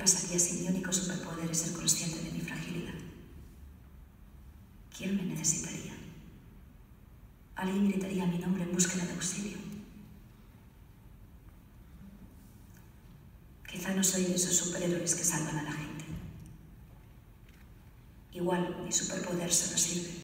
pasaría si mi único superpoder es ser consciente de mi fragilidad? ¿Quién me necesitaría? Alguien gritaría mi nombre en búsqueda de auxilio. Quizá no soy de esos superhéroes que salvan a la gente. Igual mi superpoder solo sirve